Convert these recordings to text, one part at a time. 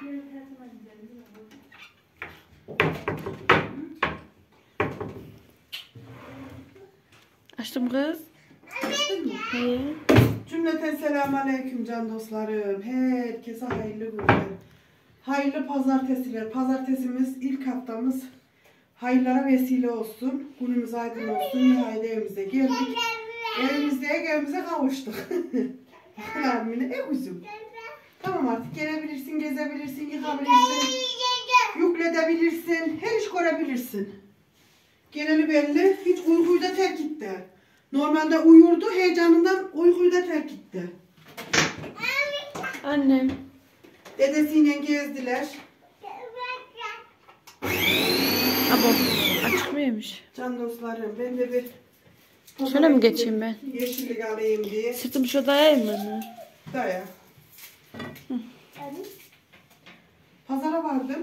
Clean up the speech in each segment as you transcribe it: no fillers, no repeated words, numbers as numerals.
Açtım kız. Açtın mı? He. Cümleten selamünaleyküm can dostlarım. Herkese hayırlı günler. Hayırlı pazartesiler. Pazartesimiz ilk haftamız. Hayırlara vesile olsun. Günümüz aydın olsun. Nihayet evimize geldik. Evimize kavuştuk. Abimine kuzum. Tamam artık gelebilirsin, gezebilirsin, yıkabilirsin. Yükletebilirsin. Her iş görebilirsin. Geneli belli. Hiç uykuyu da terk etti. Normalde uyurdu. Heyecanından uykuyu da terk etti. Annem. Dedesiyle gezdiler. Abo. Açık mıymış? Can dostlarım ben de bir... Şöyle mi geçeyim ben? Yeşillik alayım diye. Sırtımı şuraya dayayayım mı? Daya. Pazara vardım.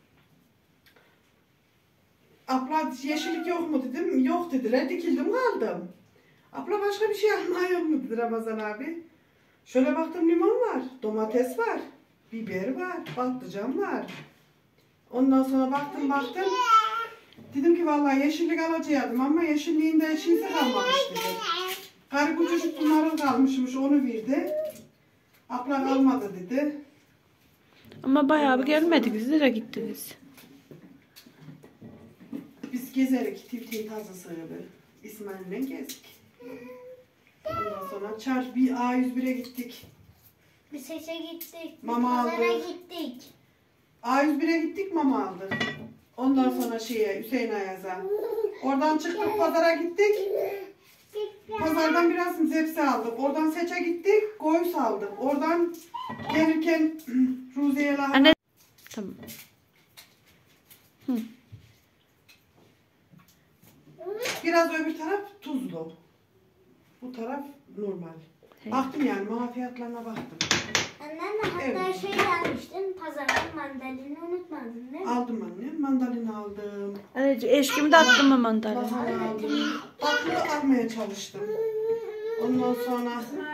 Abla yeşillik yok mu dedim. Yok dediler. Dikildim kaldım. Abla başka bir şey almıyor mu dedi Ramazan abi. Şöyle baktım limon var. Domates var. Biber var. Patlıcan var. Ondan sonra baktım. Dedim ki vallahi yeşillik alacaktım ama yeşilliğin de şeysi kalmamış dedi. Karı kucacık bunların kalmışmış onu verdi. Abla kalmadı dedi. Ama bayağı bir gelmedik. Biz nereye gittiniz? Biz gezerik. Tivtin tazısı gibi. İsmail'le gezdik. Ondan sonra bir A101'e gittik. Bir sese gittik. Mama Pazara aldık. gittik. A101'e gittik mama aldık. Ondan sonra Hüseyin Ayaz'a. Oradan çıktık pazara gittik. Pazardan biraz zepse aldık. Oradan Seç'e gittik. Goyus aldık. Oradan gelirken Ruziye'yle Anne. Tamam. Hı. biraz öbür taraf tuzlu. Bu taraf normal. He. Baktım yani mama fiyatlarına baktım. Anneanne hatta Evet. şey almıştın. Pazardan mandalini unutmadın değil mi? Aldım anne. Mandalina aldım. Anneciğim eşkimi de attım mı mandalina? Lahana aldım. Tatlı almaya çalıştım. Ondan sonra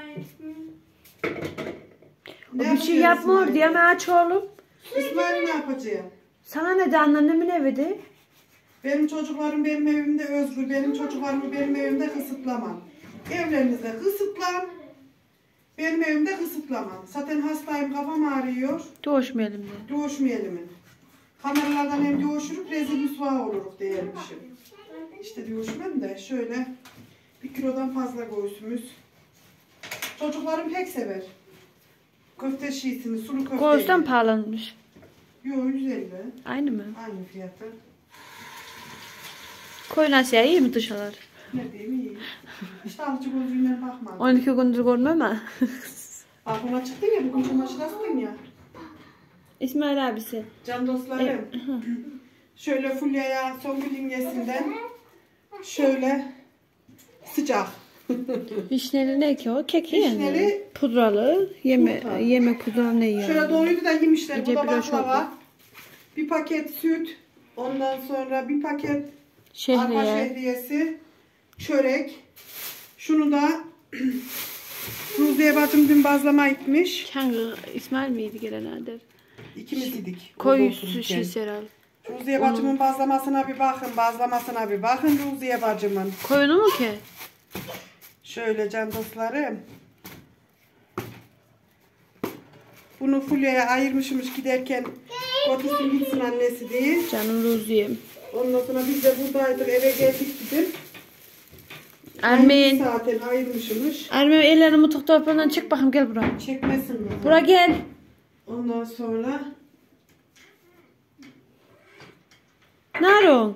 Bir şey yapmıyor diye mi aç oğlum? İsmail ne yapacağım? Sana ne de anneannemin evi de? Benim çocuklarım benim evimde özgür. Benim çocuklarımı benim evimde kısıtlamam. Evlerinizde kısıtlan. Benim evimde kısıtlamam. Zaten hastayım, kafam ağrıyor. Doğuşmayalım diye. Doğuşmayalım. Kameralardan hem doğuşurup rezil rüsva oluruk diyemişim. İşte doğuşmam da şöyle 1 kilodan fazla göğsümüz. Çocuklarım pek sever. Köfte şiisini, sulu köfteyi. Göğüsten pahalanmış. Yo 150. Aynı mı? Aynı fiyatı. Koyun Asya iyi mi dışarılar? Ne diyeyim iyi. İşte alıcı gözüyle bakmadım. 12 gündür görmem ama. Bak ona çıktın ya, bugün çamaşır astın ya. İsmail abisi. Can dostlarım. Şöyle Fulya'ya Songül imgesinden şöyle sıcak. Vişneli ne ki o? Kek yani. Vişneli pudralı. Yeme pudralı ne yiyor? Şöyle doluydu da yemişler. Bu İyice da bir hoş baklava. oldu. Bir paket süt. Ondan sonra bir paket arpa Şehriye. şehriyesi. Çörek. Şunu da Ruziye bacım dün bazlama gitmiş. Hangi İsmail miydi gelen ader? İkimiz idik. Koyu şiş herhalde. Ruziye bacımın bazlamasına bir bakın. Bazlamasına bir bakın Ruziye bacımın. Koyunu mu ki? Şöyle can dostlarım. Bunu Fulya'ya ayırmışmış giderken götürsün gitsin annesi diye. Canım Ruziye'm. Ondan sonra biz de buradaydık eve geldik dedim. Ermeyin. Zaten ayırmışmış. Ermeyin ellerini mutfak dolaplarından çık bakayım gel buraya. Çekmesin mi? Buraya gel. Ondan sonra Ne arıyorsun?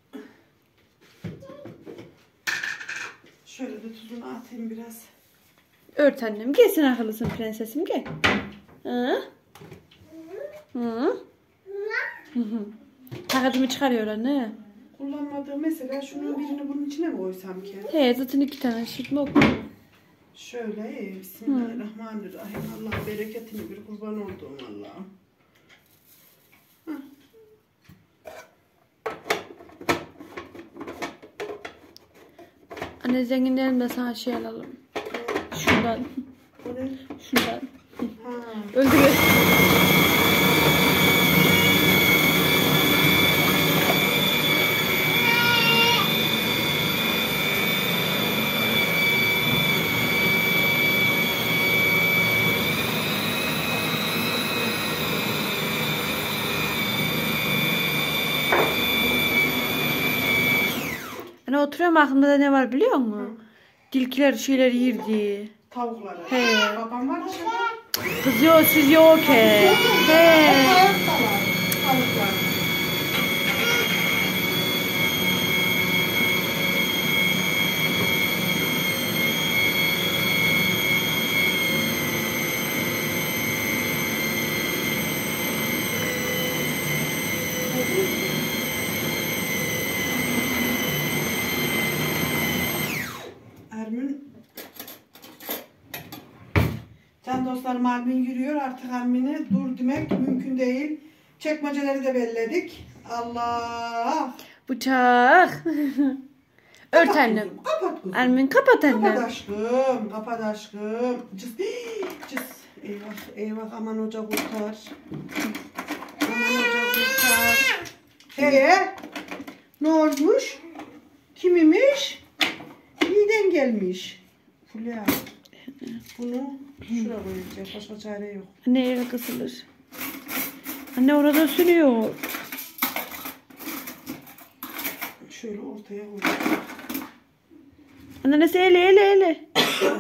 şöyle de tuzunu atayım biraz. Ört annem. Gelsin akıllısın prensesim gel. Hı? Hı? Hı hı. Takacımı çıkarıyor anne. Kullanmadığım mesela şunun birini bunun içine mi koysam ki? He zaten 2 tane şişme oku. Şöyle bismillahirrahmanirrahim. Allah bereketini bir kurban olduğum Allah'ım. Anne zenginlerim de sana şey alalım. Şundan. Bu ne? Şundan. Ha. Öldürüyor. oturuyorum aklımda da ne var biliyor musun? Tilkiler şeyler yerdi. Tavukları. He. Babam var dışarıda. Kız yok siz yok he. He. Ayaktalar. Tavuklar. Ermin can dostlarım, Ermin yürüyor artık. Ermin'i dur demek mümkün değil. Çekmeceleri de belledik. Allah. Bıçak. Ört Kapat annem. kuzum, kapat kuzum. Ermin kapat Kapat annem. aşkım. Kapat aşkım. Cız. Cız. Eyvah eyvah, aman hoca kurtar. Aman hoca kurtar. Ne olmuş? Kimimiş? Neden gelmiş? Fulya. Bunu şuraya koyacağız. Başka çare yok. Anne yere kısılır. Anne orada sürüyor. Şöyle ortaya koyacağız. Anne nesi ele.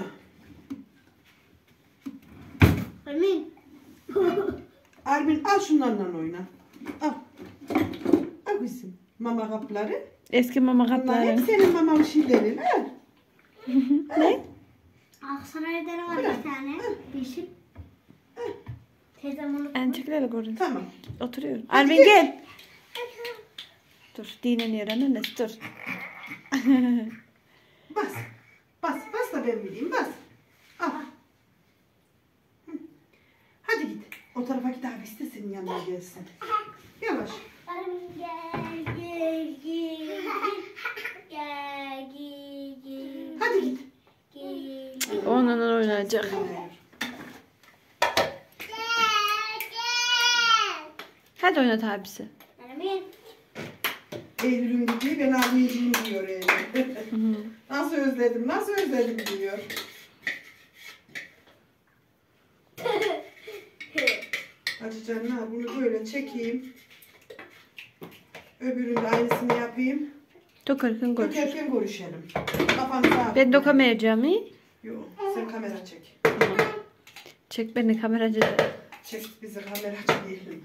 Emin. Ermin al şunlarla oyna. Al. Al kızım. Mama kapları. Eski mama Bunlar kapları. hep senin mamalı şeylerin. Al. Ne? Aksaray'da var bir tane. Yeşil. Teyzem onu Ençiklerle gördün. Tamam. Oturuyorum. Hadi Ermin gel. gel. Dur dinleniyor anne dur. Bas. Bas da ben bileyim. Bas. Al. Hı. Hadi git. O tarafa git abi, istesin yanına gelsin. Yavaş. Emin gel gel gel. Gel gel gel. Hadi git. Gel. Onunla oynayacak. Hadi oynat abisi. Emin. Eylül'ün dediği ben anneciğim diyor Eylül. Nasıl özledim diyor. Hadi canlar, bunu böyle çekeyim. Öbürünün de aynısını yapayım. Dokarken görüş. Dökerken görüşelim. Kafanızı abi. Ben dokamayacağım iyi. Yok, sen kamera çek. Çek beni kameracı. Çek bizi, kameracı diyelim.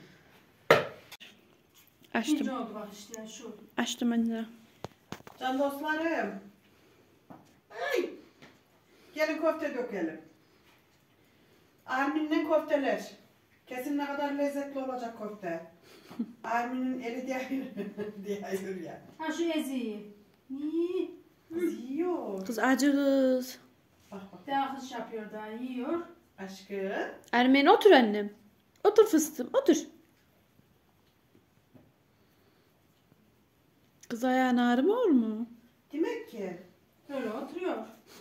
Açtım. oldu bak işte şu. Açtım anne. Can dostlarım. Ay. Gelin köfte dökelim. Armin'le köfteler. Kesin ne kadar lezzetli olacak köfte. Armin'in eli diyor ya. Ha şu eziği. İyi. Kız yiyor. Kız acı kız. Bak. Daha hız yapıyor, daha yiyor. Aşkım. Ermen otur annem. Otur fıstığım otur. Kız ayağın ağrımıyor mu? Demek ki. Öyle oturuyor.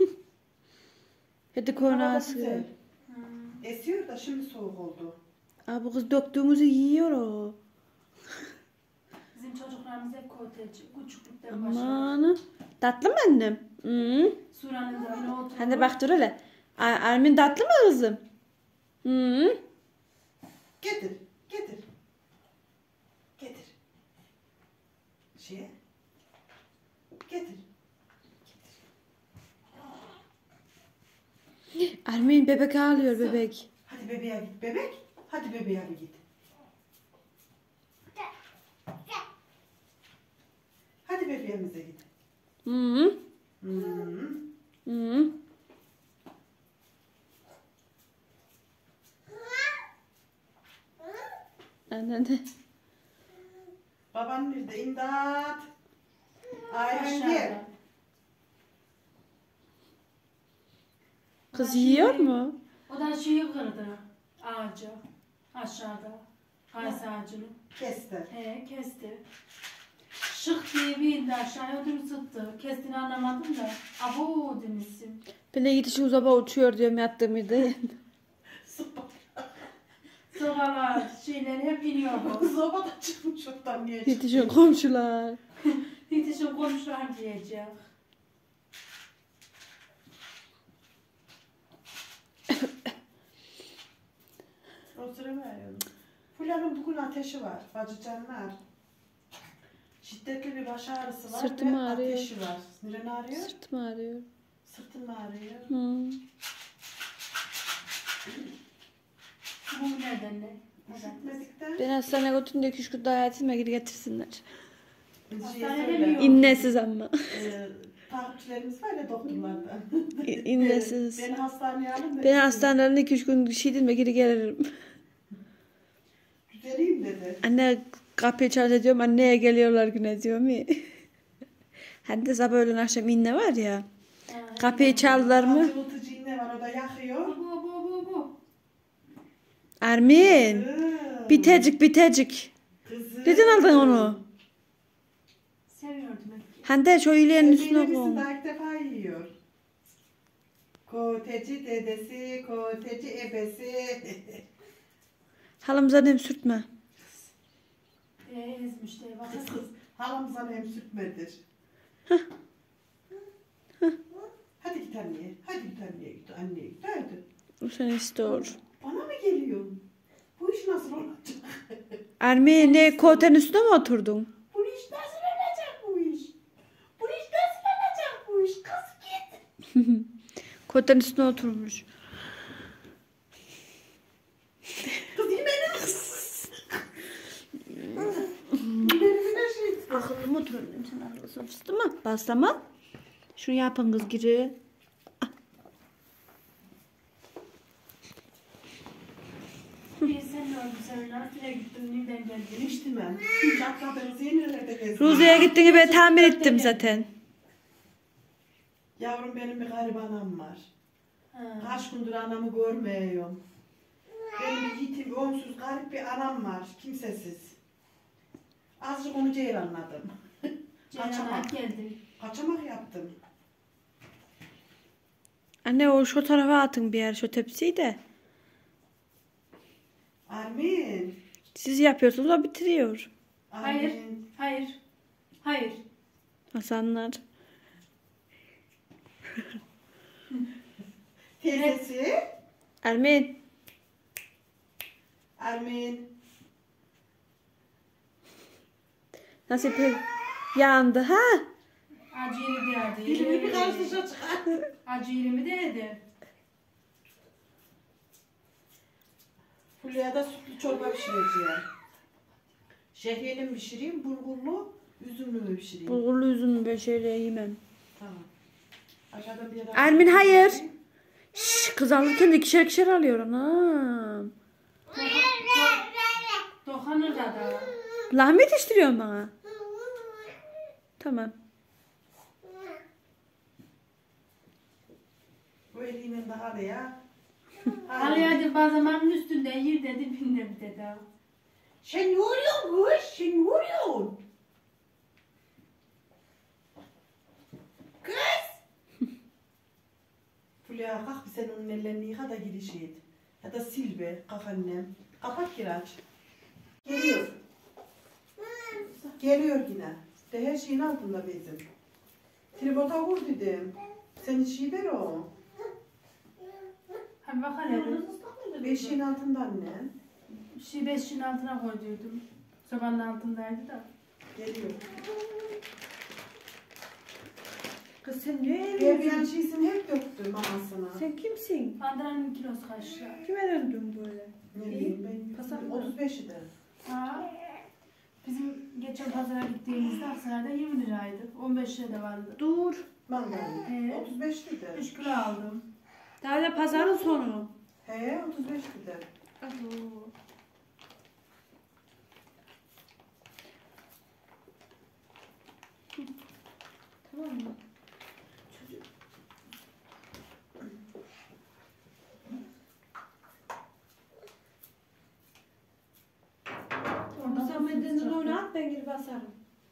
Hadi Hava kornası. güzel. Esiyor da şimdi soğuk oldu. Aa, bu kız döktüğümüzü yiyor o. Bizim çocuklarımız hep koteci. Küçüklükten başlıyor. Aman. Tatlı mı annem? Hı. Suranın da öyle oturuyor. Hadi bak dur hele. Ermin tatlı mı kızım? Hı. Getir. Getir. Ermin bebek ağlıyor bebek. Hadi bebeğe git bebek. Hadi bebeğe bir git. Hadi bebeğimize git. Hı. Hmm. Hı. Anne. Baban nerede? İmdat. Ayhan gel. Aşağıda. Kız yiyor mu? O da şeyi kırdı. Ağacı. Aşağıda. Kayısı ağacını. Kesti. Kesti. Şık diye bir indi aşağıya ödüm sıktı. Kestiğini anlamadım da. Abu demişsin. Ben de yetişi uzaba uçuyor diyorum yattığım yerde. Sobalar, şeyler hep iniyor bu. Zoba da çıkmış oradan niye çıktı? Yetişin komşular. Yetişin komşular diyecek. Oturamıyorum. Fulya'nın bugün ateşi var. Bacı canlar. Şiddetli bir baş ağrısı var Sırtım ve ağrıyor. ateşi var. Neren ağrıyor? Sırtım ağrıyor. Sırtın mı ağrıyor? Hı. Bu nereden ne? Üşütmedikten. Ben hastaneye götürdüm de 2-3 gün daha hayatımda geri getirsinler. Hastanede mi yok? İnnesiz ama. Takipçilerimiz var ya doktorlardan. İnnesiz. Beni hastaneye alın da. Ben hastaneden 2-3 gün şey dedim geri gelirim. Düzeleyim dedi. Anne kapıyı çalınca diyorum anneye geliyorlar güne diyorum. Hani de sabah öğlen akşam inne var ya. Kapıyı çaldılar mı? Cıvıltıcı iğne var o da yakıyor. Bu. Armin. Bitecik. Kızım. Neden aldın onu? Seviyordum hep. Hande şu ileğinin üstüne Sevgilimizin koy. daha ilk defa yiyor. Koteci dedesi, koteci ebesi. Halımıza dem sürtme. Ezmiş de bakın. Kız halamıza hem sürtmedir. Hadi git anneye. Hadi git anneye git. Anneye git. Hadi. O sen istiyor. Bana mı geliyor? Bu iş nasıl olacak? Armin ne kotenin üstüne mi oturdun? Bu iş nasıl olacak bu iş? Bu iş nasıl olacak bu iş? Kız git. Kotenin üstüne oturmuş. Kız yemeğine kız. Yemeğine şey. Akıllı mı oturuyorum sen akıllısın fıstığı mı? Bastama. Şunu yapın kız giri. Bir sen de oldu sen nereye gittin nereden geldin? İçtim ben. Çatladığımız yenilerde gezdim. Ruzi'ye gittiğini ben tamir ettim zaten. Yavrum benim bir garip anam var. Ha. Kaç gündür anamı görmüyorum. Benim bir yitim, önsüz, garip bir anam var. Kimsesiz. Azıcık onu ceylanladım. Ceylan'a geldin. Kaçamak yaptım. Anne o şu tarafa atın bir yer şu tepsiyi de. Armin. Siz yapıyorsunuz o bitiriyor. Hayır. Armin. Hayır. Hasanlar. Teyzesi. Armin. Armin. Nasıl yandı ha? Acı yeri derdi. Dilimi bir karıştıracak. Acı yerimi derdi. Fulya'da sütlü çorba pişireceğim. Şehriyeli mi pişireyim, bulgurlu, üzümlü mü pişireyim? Bulgurlu üzüm böyle şeyle yemem. Tamam. Aşağıda bir yere... Armin hayır. Şşş, kız alırken de ikişer alıyor anam. Dokanır da. Lahmet yetiştiriyorsun bana. Tamam. Bu eliyle daha da ya. Halıya bazamanın üstünde yer dedi dibinde bir dedi. Sen ne oluyorsun kız? Sen ne oluyorsun? Kız! Fulya kalk bir sen onun ellerini yıka da giriş et. Ya da sil be kalk annem. Kapat kiraç. Geliyor. Geliyor yine. De her şeyin altında bizim. Tribota vur dedim. Sen işi ver o. Hadi bak hele. Beşiğin altında annem. Şey beşin altına koyduydum. Sobanın altındaydı da. Geliyor. Kız sen ne Devriyen şeysini hep döktüm mamasına. Sen kimsin? Pandranın kilosu kaç lira? Kime döndün böyle? Ne bileyim ben. Pazar mı? 35'i de. Ha? Bizim geçen pazara gittiğimizde Aksaray'da 20 liraydı. 15 lira da vardı. Dur. Mandalina. 35 dedi. 3 kilo aldım. Daha da pazarın sonu. He 35 dedi. Tamam mı? Ondan Sen sonra benden onu at ben geri basarım.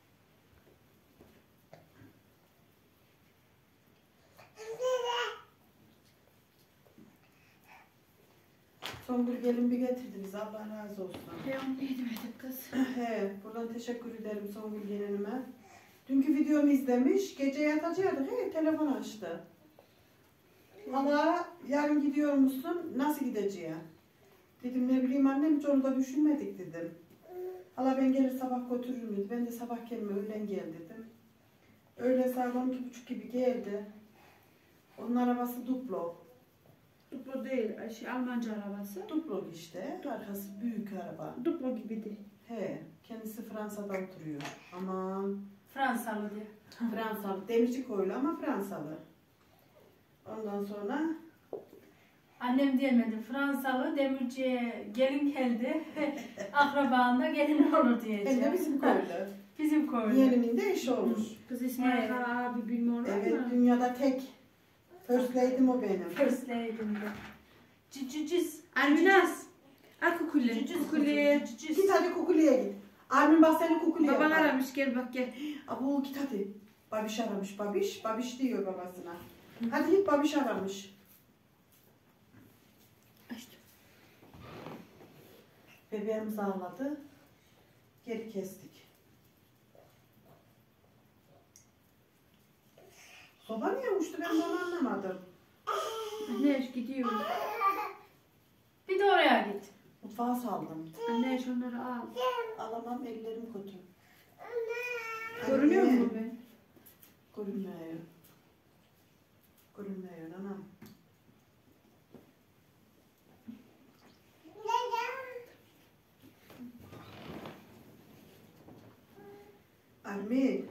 Songül gelin bir getirdiniz. Allah razı olsun. He onu yedim kız. He buradan teşekkür ederim Songül gelinime. Dünkü videomu izlemiş. Gece yatacaktık. He telefon açtı. Hala yarın gidiyor musun? Nasıl gideceğim? Dedim ne bileyim annem hiç onu da düşünmedik dedim. Hala ben gelir sabah götürürüm dedi. Ben de sabah gelme öğlen gel dedim. Öğle saat 12.30 gibi geldi. Onun arabası duplo. Duplo değil, Almanca arabası. Duplo işte. Arkası büyük araba. Duplo gibiydi. He, kendisi Fransa'da oturuyor. Aman. Fransalı diye. Fransalı. Demircikoylu ama Fransalı. Ondan sonra Annem diyemedi. Fransalı demirciye gelin geldi. Akraban da gelin olur hem diyeceğim. de bizim koylu. Bizim koydu. Yeğenimin de eşi olur. Kız İsmail Evet. abi bilmiyorlar Evet, mı? dünyada tek. First lady'm o benim. First lady'm de. Ciciciz. Alminas. Al kukuli. Kukuli. Git hadi Kukuli'ye git. Armin bak seni Kukuli'ye Baban bak. aramış gel bak gel. Abo git hadi. Babiş aramış. Babiş diyor babasına. Hadi git babiş aramış. İşte. Bebeğimiz ağladı. Geri kestik. Soba niye uçtu ben de onu anlamadım. Anne gidiyor. Bir de oraya git. Mutfağa saldım. Anne şunları al. Alamam ellerim kötü. Görünüyor Anne. mu ben? Görünmüyor. Görünmüyor anam. Armin.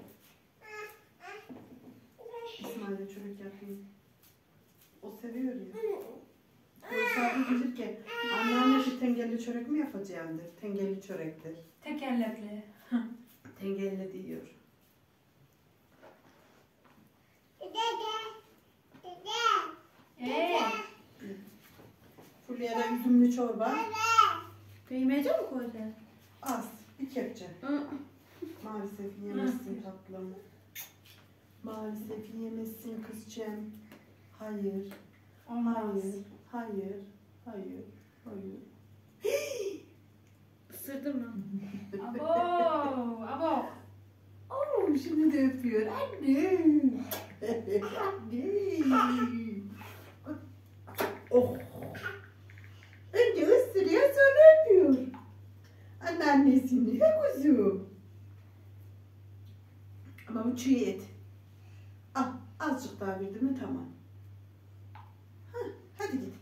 İsmail'e çörek yapayım. O seviyor ya. Misafir bilir ki anneanne şu tengelli çörek mi yapacağımdır? Tengelli çörektir. Tekerlekli. Tengelli diyor. Fulya'da üzümlü çorba. Kıymetli mi koydun? Az. Bir kepçe. Hı. Maalesef yemezsin tatlım. Maalesef yemezsin kızcığım. Hayır. Olmaz. Hayır. Hayır. Hayır. Isırdın mı? Abo. Abo. Oo, şimdi de öpüyor. Anne. Anne. Oh. Önce ısırıyor sonra öpüyor. Anneannesini. He kuzum. Ama bu çiğ et. Al. Azıcık daha verdim mi tamam. Hadi git.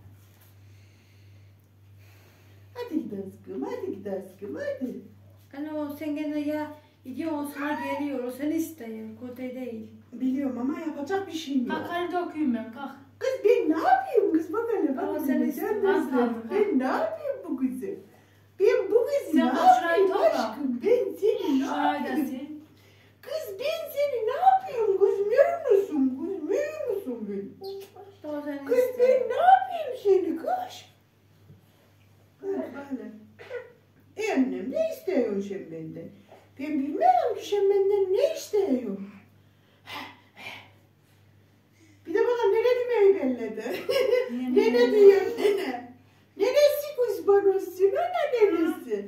Hadi git aşkım. Hadi git aşkım. Hadi. Anne o sen gene ya gidiyor sana geliyor. O seni istiyor. Kote değil. Biliyorum ama yapacak bir şeyim yok. Kalk hadi okuyayım ben kalk. Kız ben ne yapayım kız bak hele bak Ama hele, sen sen istiyorsun, nasıl- tamam. Ben ne yapayım bu kızı? Ben bu kızı Sen ne bak şurayı yapayım topla. aşkım? Ben seni ne Şurayı da yapayım? sil. Kız ben seni ne yapayım? Kız görür musun? Kız görür musun beni? O seni Kız istiyor. ben ne yapayım seni kız? Böyle. Annem ne istiyorsun sen benden? Ben bilmiyorum ki sen benden ne istiyorsun? Bir de bana nene demeyi belledi. Nene diyor nene. Nenesi kız bana ana nenesi.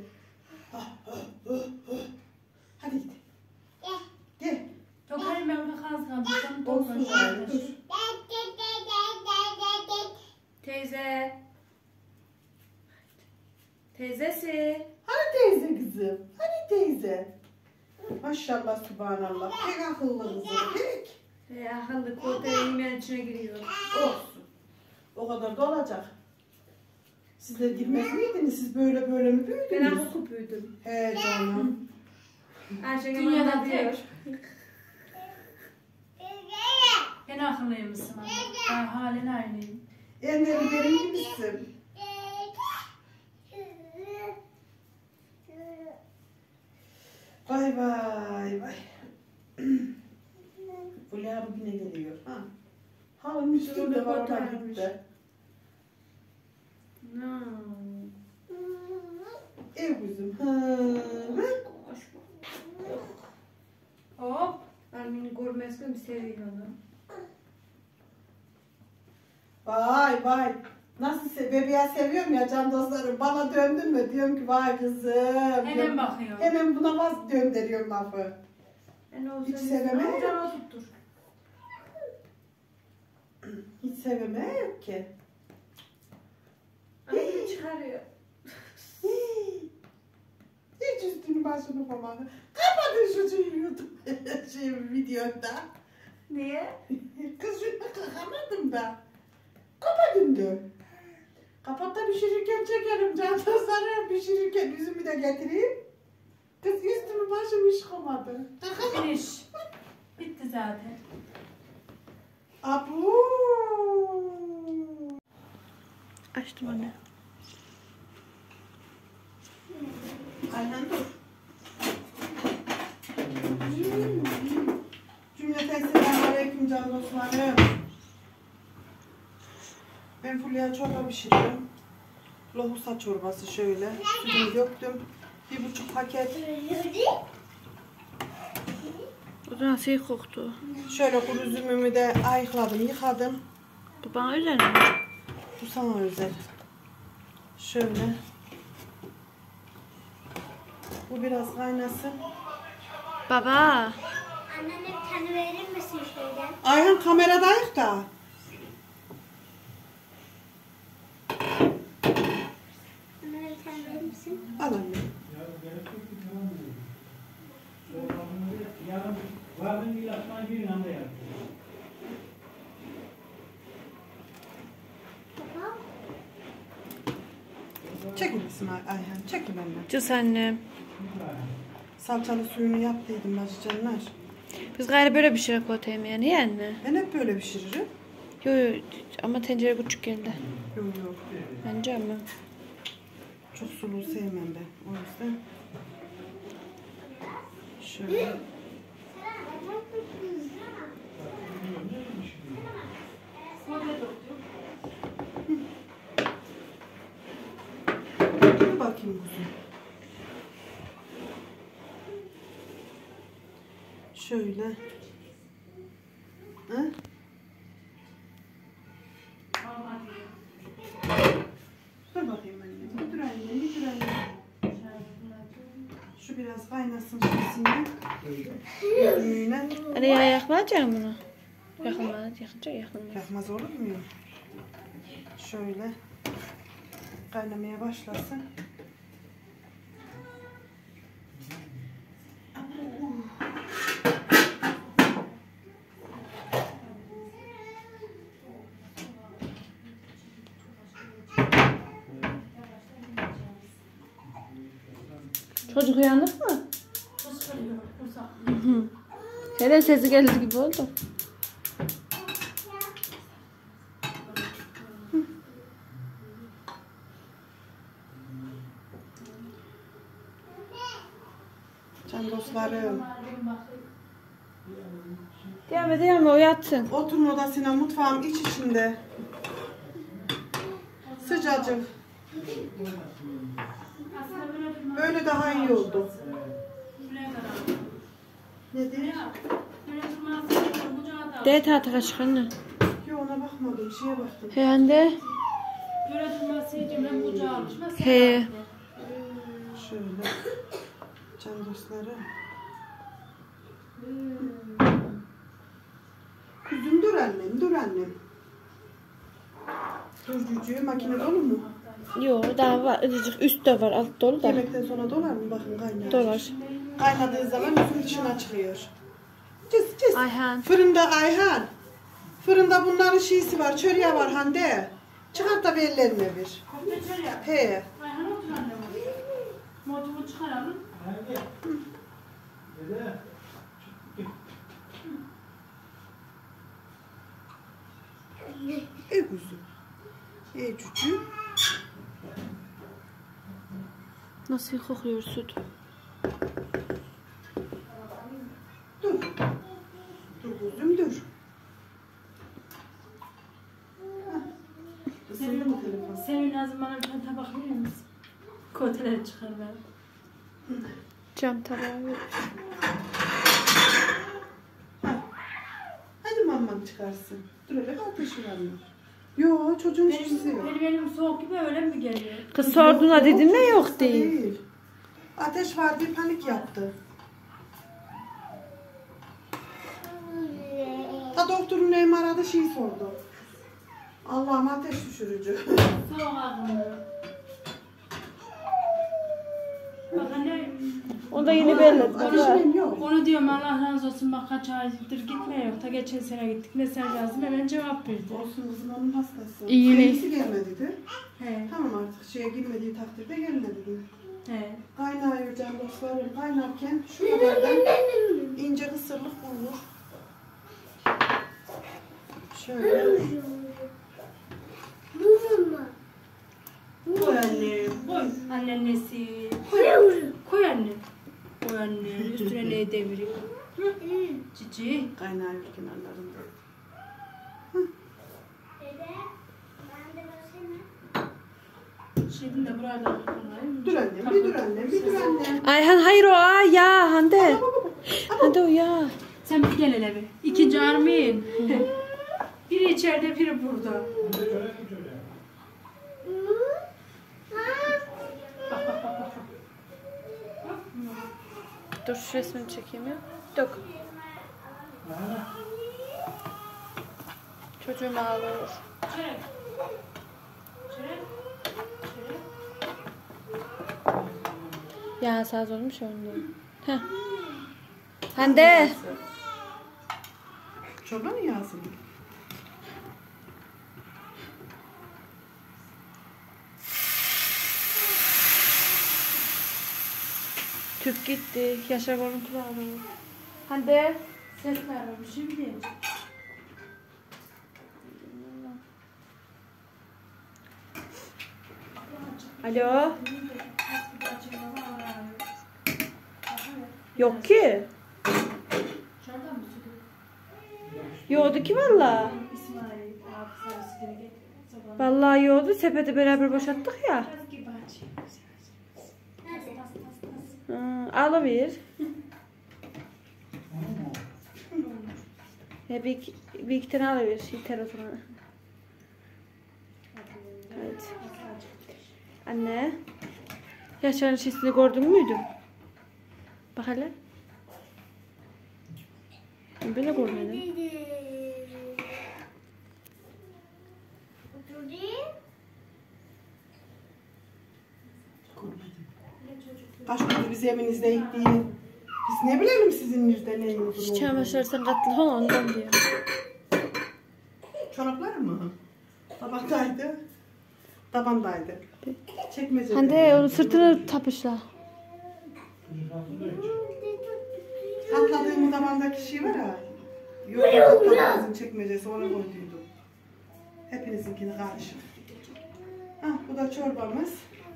Hadi git. Gel. Toplayayım ben orada kaz kaldı. Sen Olsun topla. bari, dur. Teyze. Teyzesi. Hani teyze kızım? Hani teyze? Maşallah subhanallah. Pek akıllı kızım. Pek. Akıllı kote yemeğin içine giriyor. Olsun. O kadar da olacak. Siz de girmez miydiniz? Siz böyle mi büyüdünüz? Ben akıl büyüdüm. He canım. Ayşe Dünyada Dünyada diyor. tek. Ben akıllıymışsın ama. Ben halen aynıyım. Enleri benim gibisin. Vay vay vay. Fulya bugüne geliyor. Ha. Halım üstünde var ona gitti. No. Ev kuzum. Hop. Armin'i görmezken bir seviyor onu. Vay vay. Nasıl bebeği seviyorum ya can dostlarım. Bana döndün mü? Diyorum ki vay kızım. Hemen Diyorum. bakıyor. Hemen buna vaz döndürüyorum lafı. Ben o Hiç seni sevemem. Hocam o tuttur. Hiç seveme yok ki. Armin'i çıkarıyor. Hiç başını koymadı. Kapatın şu YouTube videoda. Niye? Kız şunu kakamadım da. Kapatın diyor. Kapat da pişirirken çekerim. Can tasarım pişirirken yüzümü de getireyim. Kız üstümü başımı hiç koymadı. Finish. Bitti zaten. Abu. Açtım anne. Aynen dur. Cümleten selamünaleyküm can dostlarım. Ben Fulya çorba pişiriyorum. Lohusa çorbası şöyle. Sütünü döktüm. 1,5 paket. O da nasıl iyi koktu. Şöyle kuru üzümümü de ayıkladım, yıkadım. Bu bana öyle mi? Bu sana özel. Şöyle. Bu biraz kaynasın. Baba. Annene bir tane verir misin şeyden? Ayhan kameradayız da. Annene bir tane verir misin? Al anne. Yarın vardım bir akşam bir anda yaptım. Baba. Çekil misin Ayhan? Çekil anne. Cız annem. Salçalı suyunu yaptıydım bacıcanlar. Biz gayrı böyle bir şey koyayım yani. Niye anne? Ben hep böyle pişiririm. Yo ama tencere küçük geldi. Yok yok. Bence ama. Çok sulu sevmem ben. O yüzden. Şöyle. Dur bakayım kuzum. Şöyle. Hı? Dur bakayım anne. Bir dur anne, bir dur anne. Şu biraz kaynasın şimdisinden. Üzümüyle. Araya yakmayacak bunu. Yakılmaz, yakılmaz. Yakmaz olur mu? Şöyle. Kaynamaya başlasın. Çocuk uyanık mı? Hele sesi gelir gibi oldu. Can dostlarım. Devam mi? O yatsın. Oturma odasına mutfağım iç içinde. Sıcacık. Böyle daha iyi oldu. Ne diyor? De tahta kaşık anne. Yok ona bakmadım. Şeye baktım. He anne. Böyle durması için ben bucağı almış. He. Şöyle. Can dostlarım. Kuzum dur annem. Dur annem. Dur cücüğü makine dolu mu? Yok daha var. Üst de var. Alt dolu da. Yemekten sonra dolar mı? Bakın kaynar. Dolar. Kaynadığı zaman yüzün dışına çıkıyor. Cız cız. Ayhan. Fırında Ayhan. Fırında bunların şiisi var. Çöreği var Hande. Çıkart da bir ellerine bir. He. Ayhan otur annem. Motoru çıkaralım. Hadi. Dede. Ey kuzum. Ey cücüğüm. Nasıl kokuyor süt? Dur. Dur kuzum dur. Isındı mı telefon? Senin lazım bana bir tane tabak verir misin? Koteleri çıkar ver. Cam tabağı. Hadi mamam çıkarsın. Dur öyle ateşi var mı? Yo çocuğun şişesi yok. Benim elim soğuk gibi öyle mi geliyor? Kız sorduğuna dedim de yok değil. Ateş var diye panik yaptı. Ta doktorun neyim aradı şeyi sordu. Allah'ım ateş düşürücü. Soğuk ağrıyor. Bak anne O da yeni belli. Ateşim yok. Onu diyorum Allah razı olsun bak kaç aydır gitme yok. Ta geçen sene gittik. Mesaj yazdım hemen cevap verdi. Olsun kızım onun hastası. İyi. Kendisi gelmedi de. He. Tamam artık şeye girmediği takdirde gelmedi dedi. He. Kaynağıyor can dostlarım. Kaynarken şu kadardan ince kısırlık bulunur. Şöyle. Koy annem. Koy. Annesi. Koy annem. Koy annem. Üstüne ne devireyim. Cici. Kaynağıyor kenarlarında. Şimdi de buradan kullanayım. Dur annem, bir dur annem, bir dur annem. Ayhan hayır o ya Hande. Hande o ya. Sen bir gel hele bir. İkinci Armin. Biri içeride biri burada. Dur şu resmini çekeyim ya. Dök. Çocuğum ağlıyor. Çek. Çek. Ya saz olmuş onunla. Heh. Hande. Çorba mı yazın? Tüp gitti. Yaşar görüntüler alıyor. Hande. Ses vermem şimdi. Alo. Yok ki. Şuradan mı sütü? Yoktu ki valla. İsmail abi sarısı geri getir. Sabah. Vallahi yoktu. Sepeti beraber boşalttık ya. Biraz gibi açayım. Alıver. Ya bir iki tane alıver şey telefonu. Evet. Anne. Yaşar'ın şişini gördün müydün? Bak hele. Ben de görmedim. Kaç gündür biz evinizdeyiz diye. Biz ne bilelim sizin nerede ne yurdun Çamaşır sen katlı falan ondan diyor. Çoraplar mı? Tabandaydı. Tabandaydı. Çekmece. Hande onu sırtını tapışla. Katladığım tabandaki şey var ya. Yok tabağımızın çekmecesi ona koyduydum. Hepinizinkini karışık. Hah bu da çorbamız.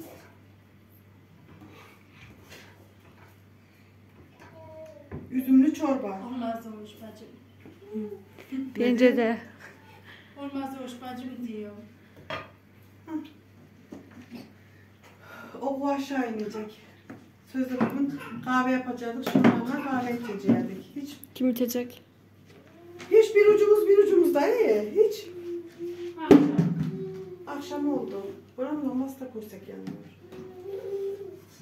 Üzümlü çorba. Olmaz olmuş bacım. Bence de. Olmaz olmuş bacım diyor. O bu aşağı inecek. Sözde bugün kahve yapacaktık. Şunlarla kahve içecektik. Kim içecek? Hiç bir ucumuz da iyi. Hiç. Akşam. Akşam oldu. Buranın olmazsa da koysak yanıyor. Hah.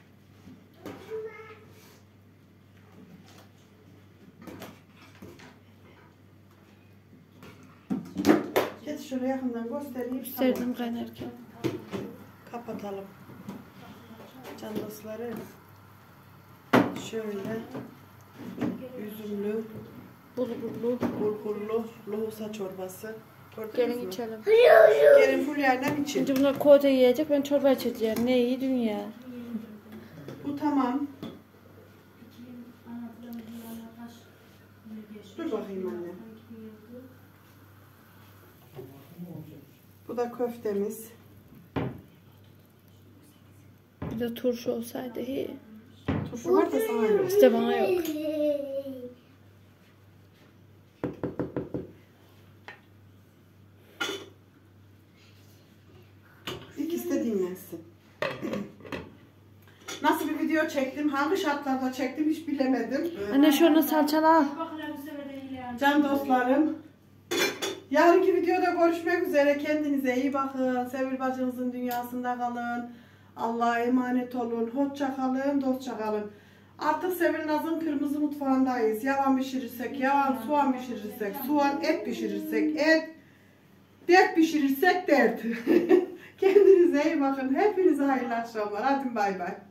Geç şöyle yakından göstereyim. Gösterdim Tamam. kaynarken. Kapatalım. Can dostları. Şöyle. Üzümlü, Bulgurlu. bulgurlu, lohusa çorbası. Gördünüz Gelin mü? içelim. Gelin Fulya'yla için. Şimdi bunlar koca yiyecek, ben çorba içeceğim. Ne iyi dünya. Bu tamam. Dur bakayım anne. Bu da köftemiz. Bir de turşu olsaydı iyi. Turşu var da sana yok. İşte bana yok. İkisi de dinlensin. Nasıl bir video çektim, hangi şartlarda çektim hiç bilemedim. Anne şunu salçalı al. Bakın bu sefer de iyiler. Can dostlarım. Yarınki videoda görüşmek üzere. Kendinize iyi bakın. Sevil bacınızın dünyasında kalın. Allah'a emanet olun. Hoşça kalın, dostça kalın. Artık Sevil Naz'ın kırmızı mutfağındayız. Yavan pişirirsek, yavan soğan pişirirsek, soğan et pişirirsek, et. Dert pişirirsek dert. Kendinize iyi bakın. Hepinize hayırlı akşamlar. Hadi bay bay.